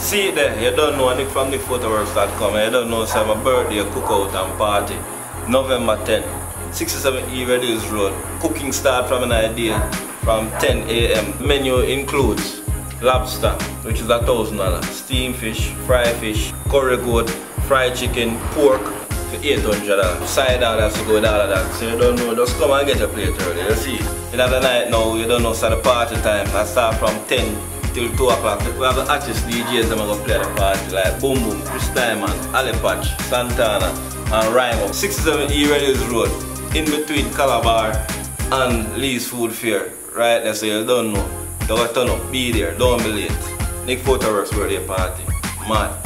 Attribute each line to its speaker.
Speaker 1: See it there, you don't know Nick from NickPhotoworks.com, you don't know say my birthday cookout and party. November 10th, 67E Redills Road. Cooking start from an idea from 10 AM. Menu includes lobster, which is $1,000, steamed fish, fried fish, curry goat, fried chicken, pork for $800. Side orders to go with all of that. So you don't know, just come and get your plate early. You see, in the night now, you don't know, so the party time. I start from 10 till 2 o'clock. We have the artist DJs that are going to play at the party like Boom Boom, Chris Diamond, Ali Patch, Santana, and Rhymo. 67E Redills Road, in between Calabar and Lee's Food Fair. Right there, so you don't know. You got to turn up, be there, don't be late. Nick Photoworks birthday party. Mad.